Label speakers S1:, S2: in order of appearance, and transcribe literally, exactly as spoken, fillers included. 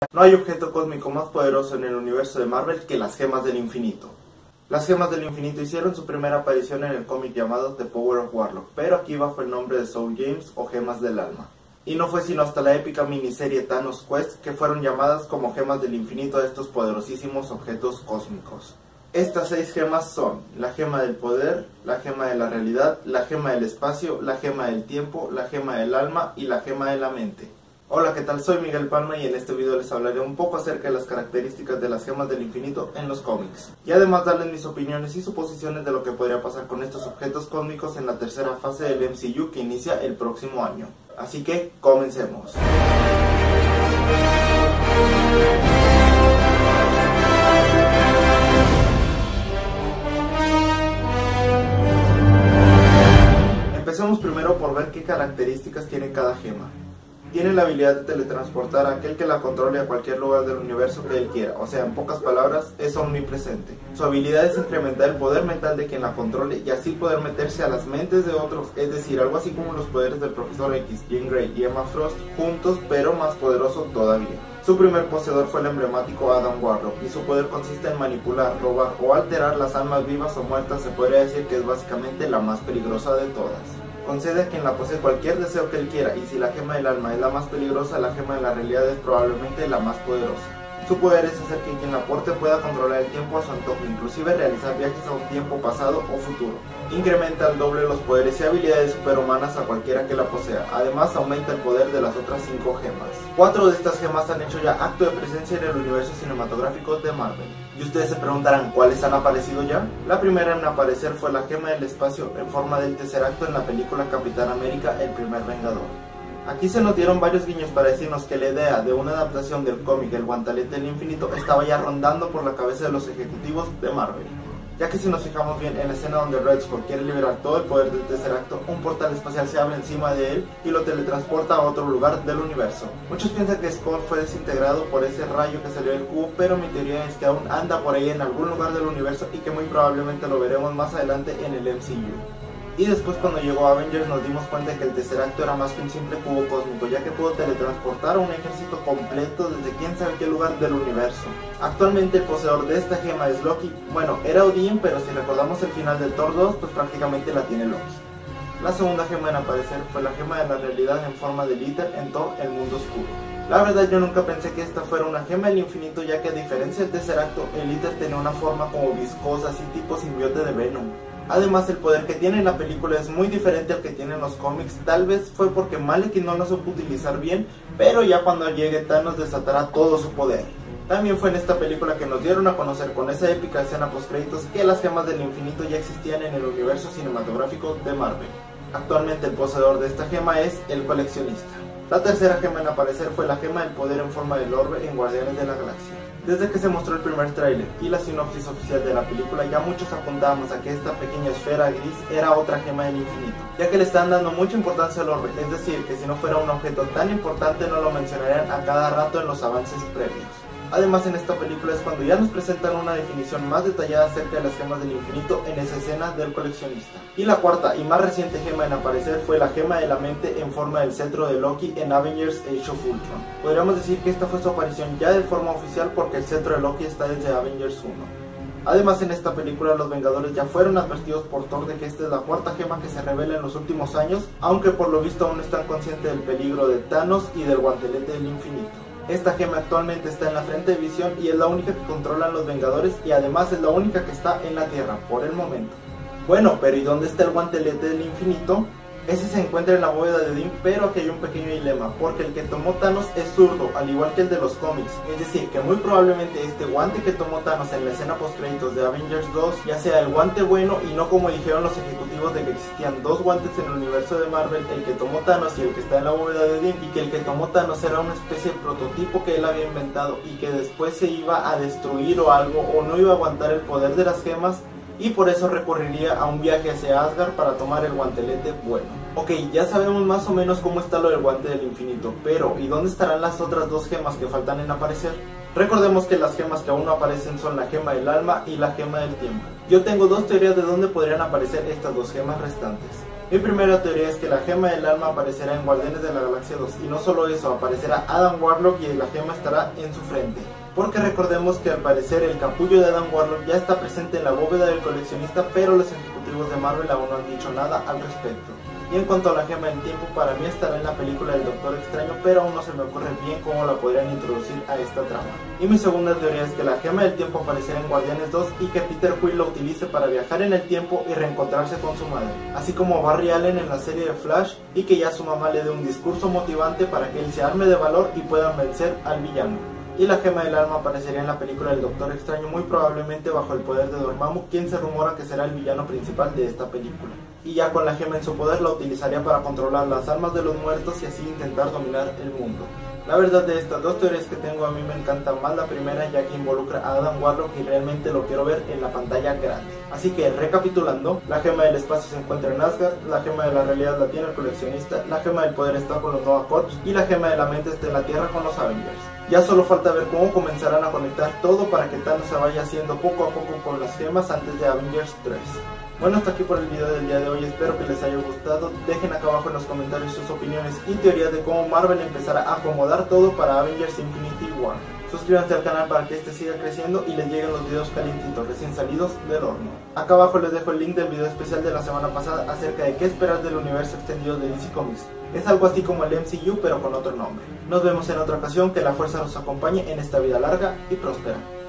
S1: No hay objeto cósmico más poderoso en el universo de Marvel que las gemas del infinito. Las gemas del infinito hicieron su primera aparición en el cómic llamado The Power of Warlock, pero aquí bajo el nombre de Soul Gems o Gemas del Alma. Y no fue sino hasta la épica miniserie Thanos Quest que fueron llamadas como gemas del infinito a estos poderosísimos objetos cósmicos. Estas seis gemas son la gema del poder, la gema de la realidad, la gema del espacio, la gema del tiempo, la gema del alma y la gema de la mente. Hola, ¿qué tal? Soy Miguel Palma y en este video les hablaré un poco acerca de las características de las gemas del infinito en los cómics. Y además darles mis opiniones y suposiciones de lo que podría pasar con estos objetos cósmicos en la tercera fase del M C U que inicia el próximo año. Así que, comencemos. Empecemos primero por ver qué características tiene cada gema. Tiene la habilidad de teletransportar a aquel que la controle a cualquier lugar del universo que él quiera, o sea, en pocas palabras, es omnipresente. Su habilidad es incrementar el poder mental de quien la controle y así poder meterse a las mentes de otros, es decir, algo así como los poderes del Profesor X, Jean Grey y Emma Frost juntos, pero más poderoso todavía. Su primer poseedor fue el emblemático Adam Warlock y su poder consiste en manipular, robar o alterar las almas vivas o muertas. Se podría decir que es básicamente la más peligrosa de todas. Concede a quien la posee cualquier deseo que él quiera, y si la gema del alma es la más peligrosa, la gema de la realidad es probablemente la más poderosa. Su poder es hacer que quien la porte pueda controlar el tiempo a su antojo, inclusive realizar viajes a un tiempo pasado o futuro. Incrementa al doble los poderes y habilidades superhumanas a cualquiera que la posea. Además, aumenta el poder de las otras cinco gemas. Cuatro de estas gemas han hecho ya acto de presencia en el universo cinematográfico de Marvel. Y ustedes se preguntarán, ¿cuáles han aparecido ya? La primera en aparecer fue la gema del espacio en forma del Tesseracto en la película Capitán América, el primer Vengador. Aquí se nos dieron varios guiños para decirnos que la idea de una adaptación del cómic El Guantelete del Infinito estaba ya rondando por la cabeza de los ejecutivos de Marvel. Ya que si nos fijamos bien en la escena donde Red Skull quiere liberar todo el poder del Tesseracto, un portal espacial se abre encima de él y lo teletransporta a otro lugar del universo. Muchos piensan que Skull fue desintegrado por ese rayo que salió del cubo, pero mi teoría es que aún anda por ahí en algún lugar del universo y que muy probablemente lo veremos más adelante en el M C U. Y después, cuando llegó Avengers, nos dimos cuenta de que el Tesseracto era más que un simple cubo cósmico, ya que pudo teletransportar a un ejército completo desde quién sabe qué lugar del universo. Actualmente el poseedor de esta gema es Loki. Bueno, era Odín, pero si recordamos el final del Thor dos, pues prácticamente la tiene Loki. La segunda gema en aparecer fue la gema de la realidad en forma de Aether en Thor, el mundo oscuro. La verdad, yo nunca pensé que esta fuera una gema del infinito, ya que a diferencia del Tesseracto, el Aether tenía una forma como viscosa, así tipo simbionte de Venom. Además, el poder que tiene en la película es muy diferente al que tiene en los cómics. Tal vez fue porque Malekith no lo supo utilizar bien, pero ya cuando llegue Thanos desatará todo su poder. También fue en esta película que nos dieron a conocer con esa épica escena post créditos que las gemas del infinito ya existían en el universo cinematográfico de Marvel. Actualmente el poseedor de esta gema es el coleccionista. La tercera gema en aparecer fue la gema del poder en forma del orbe en Guardianes de la Galaxia. Desde que se mostró el primer tráiler y la sinopsis oficial de la película, ya muchos apuntábamos a que esta pequeña esfera gris era otra gema del infinito, ya que le están dando mucha importancia al orbe, es decir, que si no fuera un objeto tan importante no lo mencionarían a cada rato en los avances previos. Además, en esta película es cuando ya nos presentan una definición más detallada acerca de las gemas del infinito en esa escena del coleccionista. Y la cuarta y más reciente gema en aparecer fue la gema de la mente en forma del cetro de Loki en Avengers Age of Ultron. Podríamos decir que esta fue su aparición ya de forma oficial porque el cetro de Loki está desde Avengers uno. Además, en esta película los Vengadores ya fueron advertidos por Thor de que esta es la cuarta gema que se revela en los últimos años, aunque por lo visto aún no están conscientes del peligro de Thanos y del Guantelete del Infinito. Esta gema actualmente está en la frente de Visión y es la única que controlan los Vengadores, y además es la única que está en la Tierra por el momento. Bueno, pero ¿y dónde está el Guantelete del Infinito? Ese se encuentra en la bóveda de Odín, pero aquí hay un pequeño dilema, porque el que tomó Thanos es zurdo, al igual que el de los cómics. Es decir, que muy probablemente este guante que tomó Thanos en la escena post créditos de Avengers dos ya sea el guante bueno, y no como dijeron los ejecutivos de que existían dos guantes en el universo de Marvel, el que tomó Thanos y el que está en la bóveda de Odín, y que el que tomó Thanos era una especie de prototipo que él había inventado y que después se iba a destruir o algo, o no iba a aguantar el poder de las gemas, y por eso recurriría a un viaje hacia Asgard para tomar el guantelete bueno. Ok, ya sabemos más o menos cómo está lo del guante del infinito, pero ¿y dónde estarán las otras dos gemas que faltan en aparecer? Recordemos que las gemas que aún no aparecen son la gema del alma y la gema del tiempo. Yo tengo dos teorías de dónde podrían aparecer estas dos gemas restantes. Mi primera teoría es que la gema del alma aparecerá en Guardianes de la Galaxia dos, y no solo eso, aparecerá Adam Warlock y la gema estará en su frente. Porque recordemos que al parecer el capullo de Adam Warlock ya está presente en la bóveda del coleccionista, pero los ejecutivos de Marvel aún no han dicho nada al respecto. Y en cuanto a la gema del tiempo, para mí estará en la película del Doctor Extraño, pero aún no se me ocurre bien cómo la podrían introducir a esta trama. Y mi segunda teoría es que la gema del tiempo aparecerá en Guardianes dos y que Peter Quill la utilice para viajar en el tiempo y reencontrarse con su madre, así como Barry Allen en la serie de Flash, y que ya su mamá le dé un discurso motivante para que él se arme de valor y puedan vencer al villano. Y la gema del alma aparecería en la película del Doctor Extraño, muy probablemente bajo el poder de Dormammu, quien se rumora que será el villano principal de esta película. Y ya con la gema en su poder la utilizaría para controlar las almas de los muertos y así intentar dominar el mundo. La verdad, de estas dos teorías que tengo, a mí me encanta más la primera, ya que involucra a Adam Warlock y realmente lo quiero ver en la pantalla grande. Así que recapitulando, la gema del espacio se encuentra en Asgard, la gema de la realidad la tiene el coleccionista, la gema del poder está con los Nova Corps y la gema de la mente está en la Tierra con los Avengers. Ya solo falta ver cómo comenzarán a conectar todo para que Thanos se vaya haciendo poco a poco con las gemas antes de Avengers tres. Bueno, hasta aquí por el video del día de hoy, espero que les haya gustado. Dejen acá abajo en los comentarios sus opiniones y teorías de cómo Marvel empezará a acomodar todo para Avengers Infinity War. Suscríbanse al canal para que este siga creciendo y les lleguen los videos calientitos recién salidos del horno. Acá abajo les dejo el link del video especial de la semana pasada acerca de qué esperar del universo extendido de D C Comics. Es algo así como el M C U pero con otro nombre. Nos vemos en otra ocasión, que la fuerza nos acompañe en esta vida larga y próspera.